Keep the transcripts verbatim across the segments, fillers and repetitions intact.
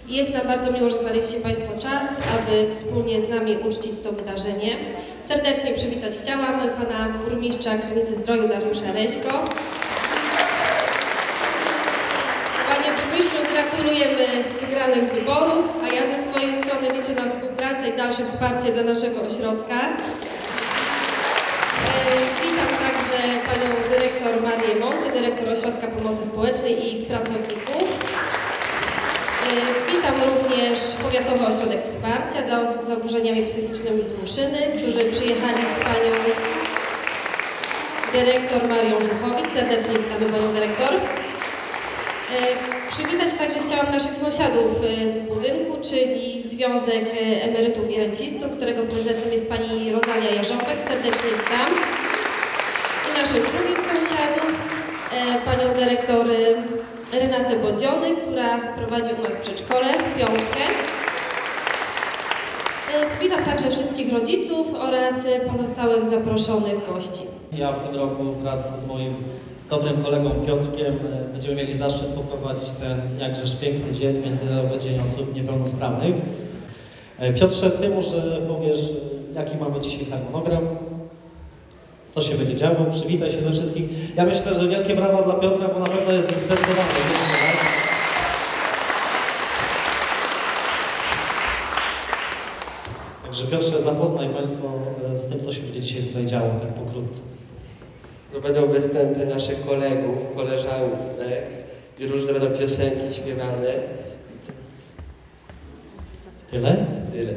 I jest nam bardzo miło, że znaleźliście Państwo czas, aby wspólnie z nami uczcić to wydarzenie. Serdecznie przywitać chciałam pana burmistrza Krynicy-Zdroju Dariusza Reśko. Panie burmistrzu, gratulujemy wygranych wyborów, a ja ze swojej strony liczę na współpracę i dalsze wsparcie dla naszego ośrodka. Witam także panią dyrektor Marię Mąkę, dyrektor Ośrodka Pomocy Społecznej i ich pracowników. Witam również Powiatowy Ośrodek Wsparcia dla osób z zaburzeniami psychicznymi z Muszyny, którzy przyjechali z panią dyrektor Marią Żuchowic. Serdecznie witamy panią dyrektor. Przywitać także chciałam naszych sąsiadów z budynku, czyli Związek Emerytów i Rencistów, którego prezesem jest pani Rosalia Jarzopek. Serdecznie witam. I naszych drugich sąsiadów, panią dyrektor Renatę Bodziony, która prowadzi u nas przedszkole, piątkę. Witam także wszystkich rodziców oraz pozostałych zaproszonych gości. Ja w tym roku wraz z moim dobrym kolegą Piotrkiem będziemy mieli zaszczyt poprowadzić ten jakżeż piękny dzień, Międzynarodowy Dzień Osób Niepełnosprawnych. Piotrze, ty może powiesz, jaki mamy dzisiaj harmonogram, co się będzie działo, przywitaj się ze wszystkich. Ja myślę, że wielkie brawa dla Piotra, bo na pewno jest zestresowany. Także Piotrze, zapoznaj Państwo z tym, co się będzie dzisiaj tutaj działo, tak pokrótce. To będą występy naszych kolegów, koleżanek i różne będą piosenki śpiewane. Tyle? Tyle.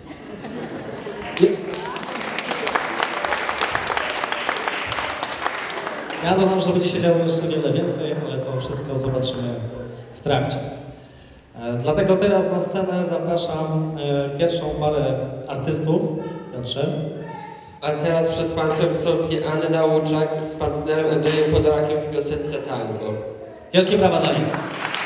Ja dodam, że będzie się działo jeszcze wiele więcej, ale to wszystko zobaczymy w trakcie. Dlatego teraz na scenę zapraszam pierwszą parę artystów. Piotrze. A teraz przed Państwem wystąpi Anna Łuczak z partnerem Andrzejem Podorakiem w piosence Tango. Wielkie brawa dla nich.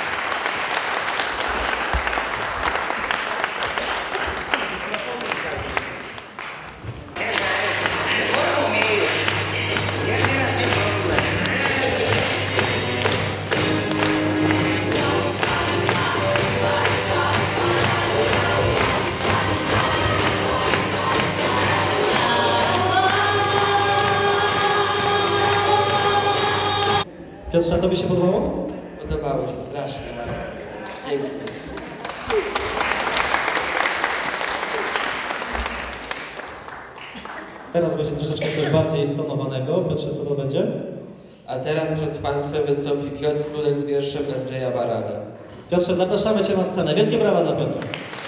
Piotrze, a tobie się podobało? Podobało się strasznie. Pięknie. Teraz będzie troszeczkę coś bardziej stonowanego. Piotrze, co to będzie? A teraz przed Państwem wystąpi Piotr Królek z wierszem Andrzeja Barana. Piotrze, zapraszamy Cię na scenę. Wielkie brawa dla Piotra.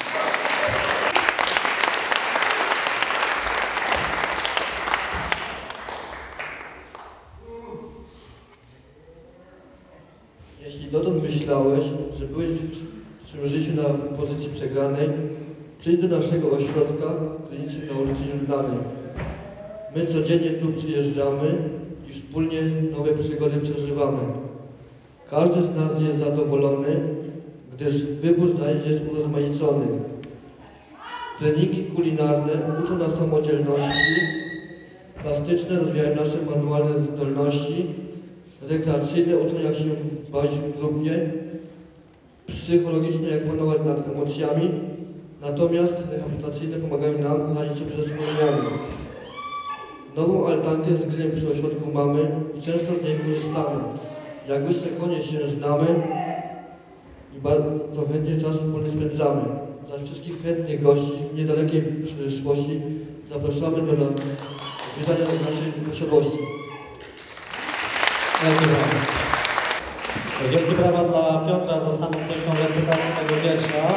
Jeśli dotąd myślałeś, że byłeś w swoim życiu na pozycji przegranej, przyjdź do naszego ośrodka w Krynicy na ulicy Źródlanej. My codziennie tu przyjeżdżamy i wspólnie nowe przygody przeżywamy. Każdy z nas jest zadowolony, gdyż wybór zajęć jest urozmaicony. Treningi kulinarne uczą nas samodzielności, plastyczne rozwijają nasze manualne zdolności, rekreacyjne uczą, jak się bawić w grupie, psychologiczne, jak panować nad emocjami, natomiast rehabilitacyjne pomagają nam radzić sobie ze wspomnieniami. Nową altankę z grillem przy ośrodku mamy i często z niej korzystamy. Jak błyszcze konie się znamy i bardzo chętnie czas wspólnie spędzamy. Za wszystkich chętnych gości w niedalekiej przyszłości zapraszamy do odwiedzania naszej posiadłości. Wielkie brawa. Wielkie brawa dla Piotra za samą piękną recytację tego wiersza.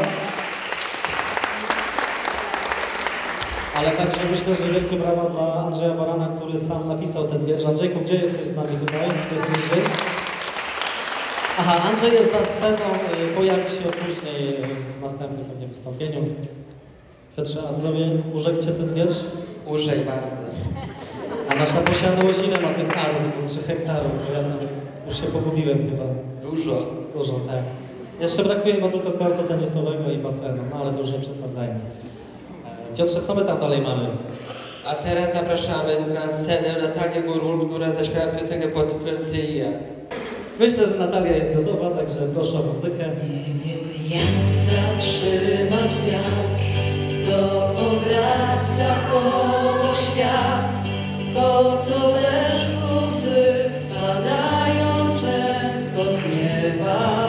Ale także myślę, że wielkie brawa dla Andrzeja Barana, który sam napisał ten wiersz. Andrzejku, gdzie jesteś z nami tutaj? Jesteś gdzieś? Aha, Andrzej jest za sceną, pojawi się później w następnym pewnie wystąpieniu. Piotrze, Andrzeju, urzekł Cię ten wiersz? Urzekł bardzo. A nasza Posiadłocina ma tych arów, trzy hektarów, bo ja tam już się pogubiłem chyba. Dużo. Dużo, tak. Jeszcze brakuje chyba tylko kortu tenisowego i basenu, no ale to już nie przesadzajmy. Piotrze, co my tam dalej mamy? A teraz zapraszamy na scenę Natalię Górul, która zaśpiewa piosenkę pod tytułem Ty i ja. Myślę, że Natalia jest gotowa, także proszę o muzykę. Nie wiem jak zatrzymać wiatr, dokąd wraca koło świat. To co deszcz łzy spadają często z nieba.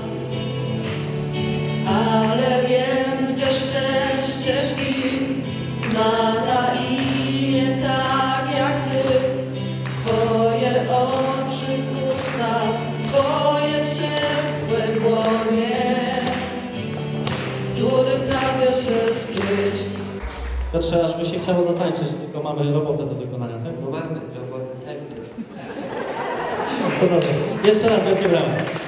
Ale wiem, gdzie szczęście śpi, ma na imię tak jak ty. Twoje oczy pusta, twoje ciepłe dłonie, których pragnę się skryć. Piotrze, aż by się chciało zatańczyć, tylko mamy robotę do wykonania, tak? No mamy roboty pewnie. To dobrze. Jeszcze raz wielkie brawa.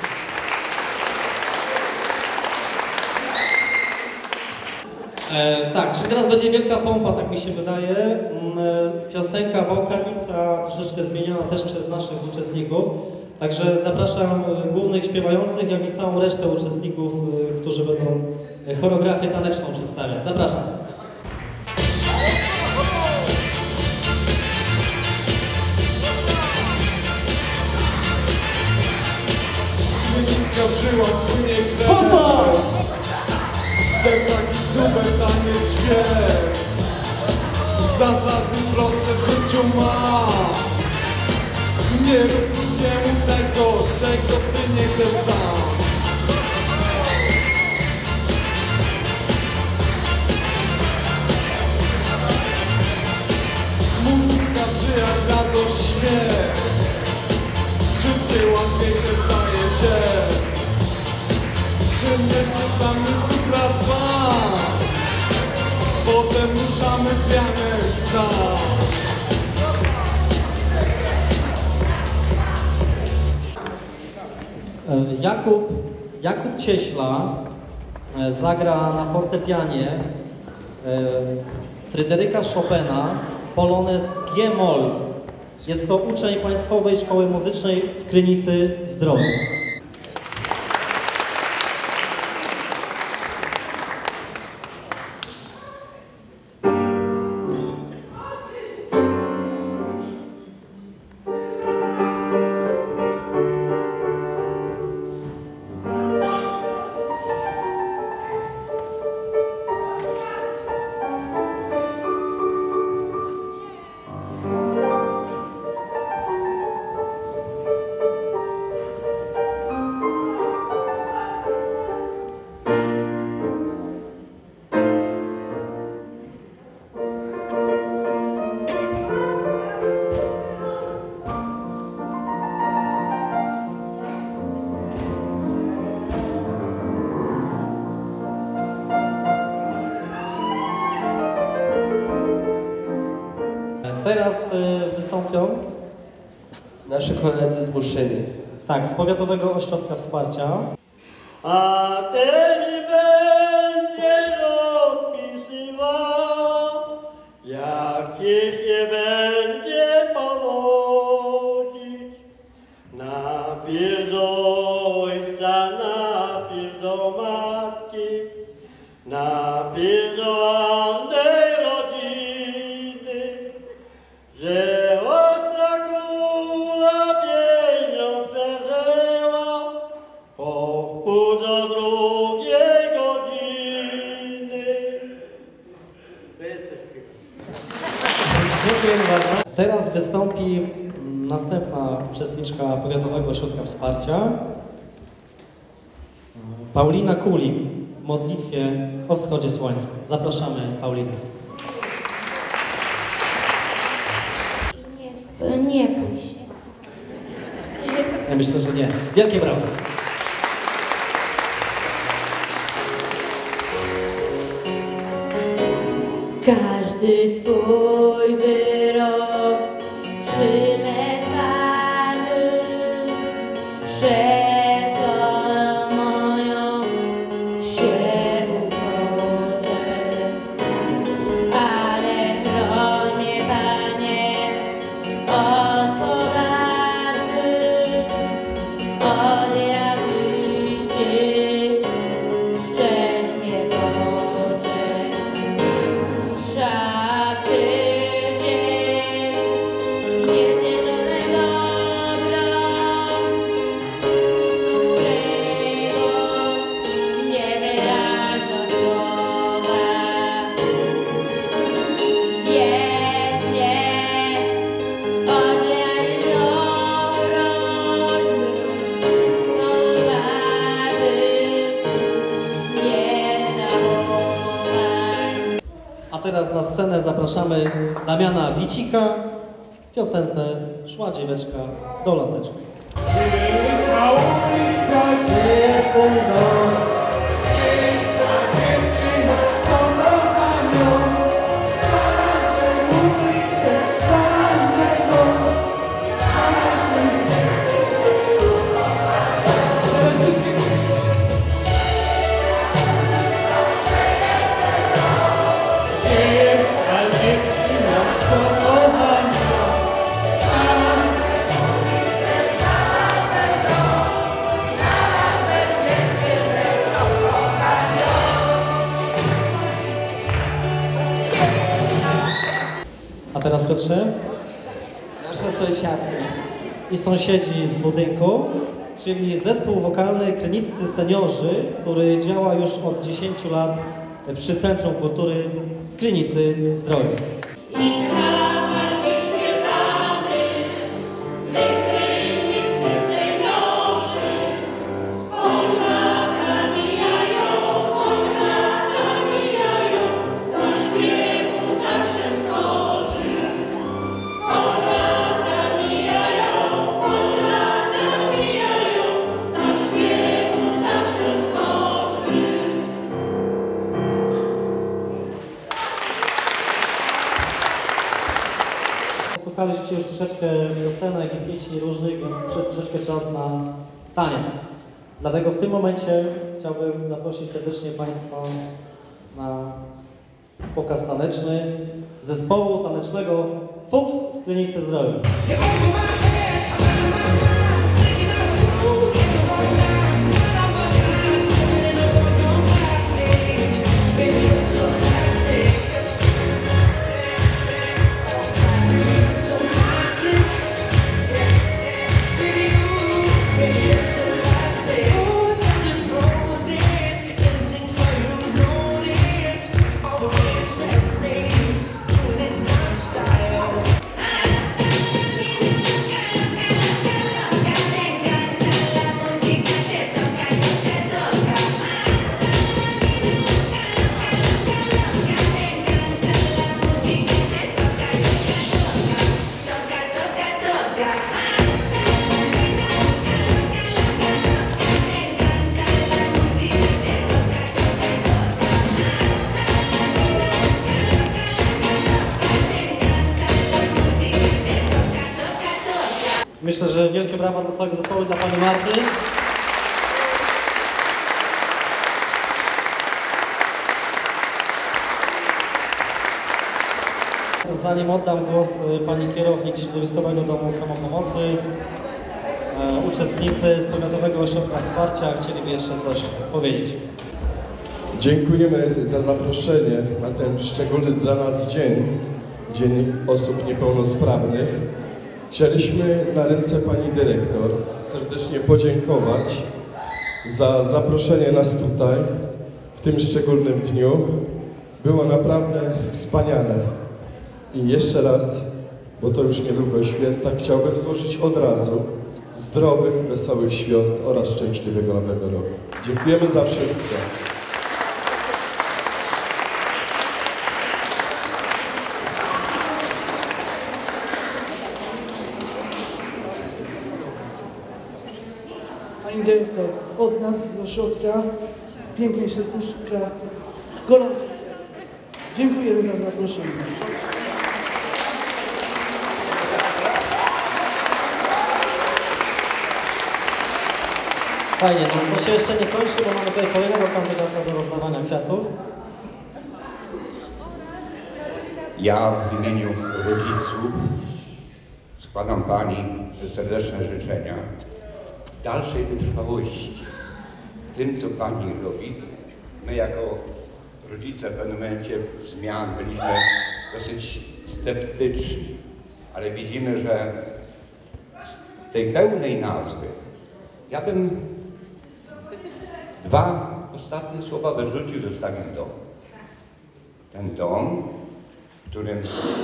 E, tak, czyli teraz będzie wielka pompa, tak mi się wydaje. Mm, e, Piosenka Bałkanica, troszeczkę zmieniona też przez naszych uczestników. Także zapraszam e, głównych śpiewających, jak i całą resztę uczestników, e, którzy będą e, choreografię taneczną przedstawiać. Zapraszam. Krynicka w żyłach płynie krew. Ten taki super taniec śpiew. Zasady proste w życiu ma. Nie rób drugiemu tego, czego ty nie chcesz sam. Muzyka, przyjaźń, radość, śmiech. Życie łatwiejsze staje się. Przy mieście tam jest trwa. Potem ruszamy z wianem w dal. E, Jakub, Jakub Cieśla e, zagra na fortepianie e, Fryderyka Chopina polonez G-moll. Jest to uczeń Państwowej Szkoły Muzycznej w Krynicy Zdroju. Teraz y, wystąpią, Nasi koledzy z Muszyny. tak, z Powiatowego Ośrodka Wsparcia. A też będzie odpisywała, jak ci się będzie powodzić. Napisz do ojca, napisz do matki, napisz do ładnej rodziny, że ostra kula pieniądz przeżyła po wpół do drugiej godziny. Dziękujemy bardzo. Teraz wystąpi mm, następna uczestniczka Powiatowego Ośrodka Wsparcia. Paulina Kulik w modlitwie o wschodzie słońca. Zapraszamy Paulinę. Nie, nie bój się. Ja myślę, że nie. Wielkie brawo. Każdy twój wyrok przymykany przed tą moją się uporze. Ale chroń mnie, Panie, od pogardy, od nienawiści, strzeż mnie, Boże. Szapy się, nie wierzone teraz na scenę zapraszamy Damiana Wicika w piosence Szła dzieweczka do laseczka. Gdzie jest ten dom? A teraz Piotrze? Nasze sąsiadki. I sąsiedzi z budynku, czyli zespół wokalny Kryniccy Seniorzy, który działa już od dziesięciu lat przy Centrum Kultury w Krynicy Zdroju. Słuchaliśmy już troszeczkę piosenek i pieśni różnych, więc przyszedł troszeczkę czas na taniec. Dlatego w tym momencie chciałbym zaprosić serdecznie Państwa na pokaz taneczny zespołu tanecznego Fuchs z Krynicy Zdroju. Myślę, że wielkie brawa dla całego zespołu i dla Pani Marty. Zanim oddam głos Pani kierownik Środowiskowego Domu Samopomocy, e, uczestnicy z Powiatowego Ośrodka Wsparcia chcieliby jeszcze coś powiedzieć. Dziękujemy za zaproszenie na ten szczególny dla nas dzień, Dzień Osób Niepełnosprawnych. Chcieliśmy na ręce Pani Dyrektor serdecznie podziękować za zaproszenie nas tutaj w tym szczególnym dniu. Było naprawdę wspaniale. I jeszcze raz, bo to już niedługo święta, chciałbym złożyć od razu zdrowych, wesołych świąt oraz szczęśliwego Nowego Roku. Dziękujemy za wszystko. Pani Dyrektor, od nas z ośrodka pięknej serduszka, gorących serc. Dziękujemy za zaproszenie. Fajnie, no to się jeszcze nie kończy, bo mamy tutaj kolejnego kandydata do rozdawania kwiatów. Ja w imieniu rodziców składam Pani serdeczne życzenia dalszej wytrwałości w tym, co Pani robi. My jako rodzice w pewnym momencie zmian byliśmy dosyć sceptyczni, ale widzimy, że z tej pełnej nazwy ja bym dwa ostatnie słowa wyrzucił, zostawił dom. Ten dom, w którym,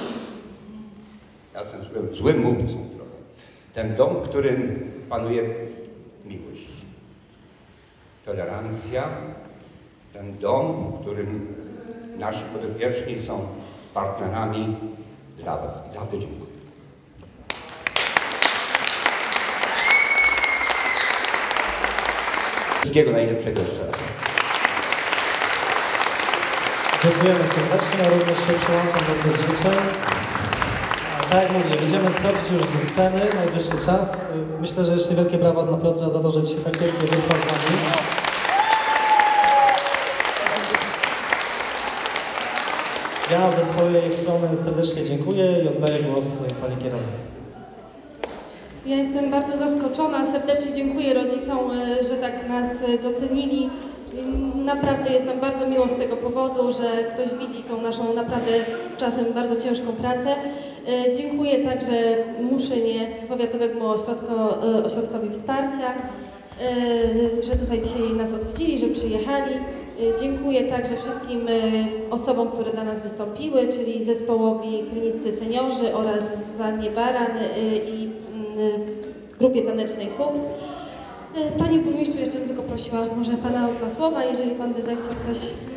ja jestem złym, złym mówcą trochę, ten dom, w którym panuje miłość, tolerancja, ten dom, w którym nasi podopieczni są partnerami dla Was i za to dziękuję. Wszystkiego najlepszego jeszcze raz. Dziękujemy serdecznie, ja również się przyłączam do tych życzeń. A tak jak mówię, będziemy schodzić już ze sceny, najwyższy czas. Myślę, że jeszcze wielkie brawa dla Piotra za to, że dzisiaj tak pięknie wyszło z nami. Ja ze swojej strony serdecznie dziękuję i oddaję głos pani kierownik. Ja jestem bardzo zaskoczona, serdecznie dziękuję rodzicom, że tak nas docenili. Naprawdę jest nam bardzo miło z tego powodu, że ktoś widzi tą naszą naprawdę czasem bardzo ciężką pracę. Dziękuję także Muszynie, Powiatowemu Ośrodko, Ośrodkowi Wsparcia, że tutaj dzisiaj nas odwiedzili, że przyjechali. Dziękuję także wszystkim osobom, które dla nas wystąpiły, czyli zespołowi Kryniccy Seniorzy oraz Zuzannie Baran i grupie tanecznej Fuchs. Panie burmistrzu, jeszcze bym tylko prosiła może Pana o dwa słowa, jeżeli Pan by zechciał coś.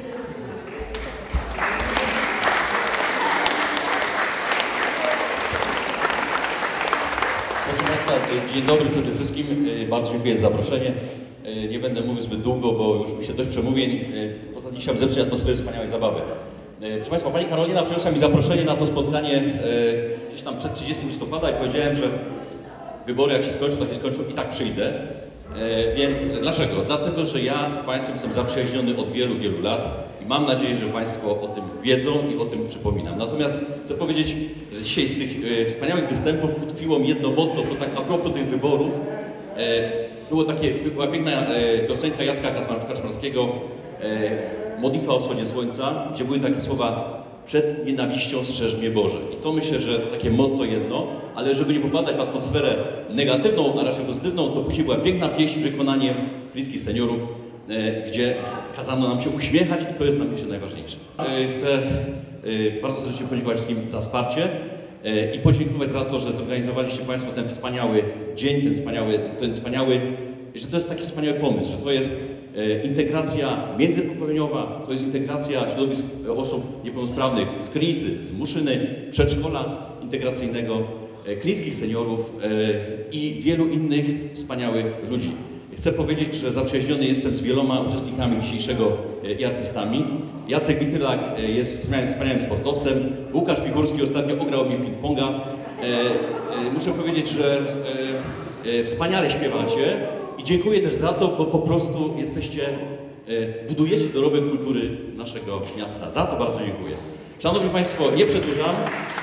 Proszę Państwa, dzień dobry przede wszystkim. Bardzo dziękuję za zaproszenie. Nie będę mówił zbyt długo, bo już mi się dość przemówień. Poza tym chciałem zepsuć atmosferę wspaniałej zabawy. Proszę Państwa, Pani Karolina przyniosła mi zaproszenie na to spotkanie gdzieś tam przed trzydziestego listopada i powiedziałem, że wybory jak się skończą, tak się skończą i tak przyjdę. E, więc dlaczego? Dlatego, że ja z Państwem jestem zaprzyjaźniony od wielu, wielu lat i mam nadzieję, że Państwo o tym wiedzą i o tym przypominam. Natomiast chcę powiedzieć, że dzisiaj z tych e, wspaniałych występów utkwiło mi jedno motto, to tak a propos tych wyborów. E, było takie, była piękna e, piosenka Jacka Kaczmarskiego, e, Modlitwa o wschodzie słońca, gdzie były takie słowa: przed nienawiścią strzeż mnie Boże. I to myślę, że takie motto jedno, ale żeby nie popadać w atmosferę negatywną, a raczej pozytywną, to później była piękna pieśń wykonaniem Krynickich Seniorów, e, gdzie kazano nam się uśmiechać i to jest nam myślę najważniejsze. E, chcę e, bardzo serdecznie podziękować wszystkim za wsparcie e, i podziękować za to, że zorganizowaliście Państwo ten wspaniały dzień, ten wspaniały, ten wspaniały, że to jest taki wspaniały pomysł, że to jest integracja międzypokoleniowa, to jest integracja środowisk osób niepełnosprawnych z Krynicy, z Muszyny, przedszkola integracyjnego, Krynickich Seniorów i wielu innych wspaniałych ludzi. Chcę powiedzieć, że zaprzyjaźniony jestem z wieloma uczestnikami dzisiejszego i artystami. Jacek Witylak jest wspaniałym, wspaniałym sportowcem, Łukasz Pichurski ostatnio ograł mnie w ping-ponga. Muszę powiedzieć, że wspaniale śpiewacie. I dziękuję też za to, bo po prostu jesteście, budujecie dorobek kultury naszego miasta. Za to bardzo dziękuję. Szanowni Państwo, nie przedłużam.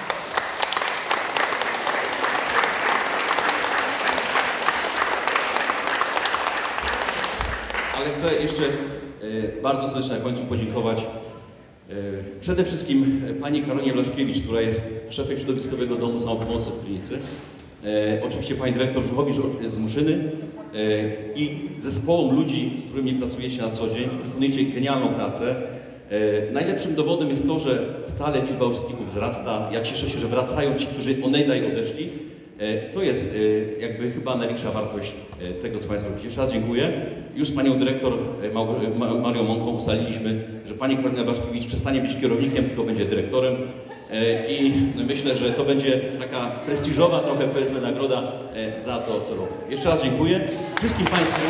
Ale chcę jeszcze bardzo serdecznie na końcu podziękować przede wszystkim pani Karolinie Blaszkiewicz, która jest szefem Środowiskowego Domu Samopomocy w Krynicy. E, oczywiście pani dyrektor Żuchowicz z Muszyny e, i zespołom ludzi, z którymi pracujecie na co dzień, wykonujecie genialną pracę. E, najlepszym dowodem jest to, że stale liczba uczestników wzrasta. Ja cieszę się, że wracają ci, którzy onedaj odeszli. E, to jest e, jakby chyba największa wartość e, tego, co Państwo robicie. Jeszcze raz dziękuję. Już z panią dyrektor e, Ma, Marią Mąką ustaliliśmy, że pani Karolina Blaszkiewicz przestanie być kierownikiem, tylko będzie dyrektorem. I myślę, że to będzie taka prestiżowa trochę, powiedzmy, nagroda za to, co robię. Jeszcze raz dziękuję wszystkim Państwu.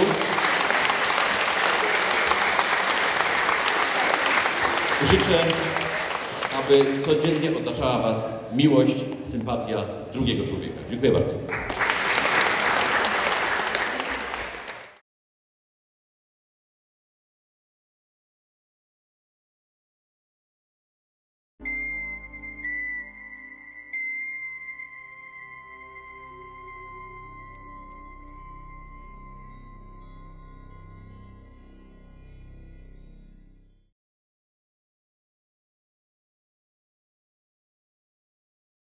Życzę, aby codziennie otaczała Was miłość, sympatia drugiego człowieka. Dziękuję bardzo.